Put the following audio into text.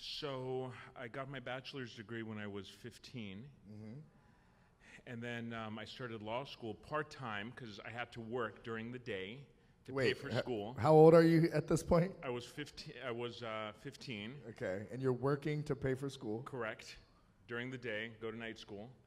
So I got my bachelor's degree when I was 15. And then I started law school part-time because I had to work during the day to pay for school. How old are you at this point? I was 15. Okay, and you're working to pay for school? Correct. During the day, go to night school.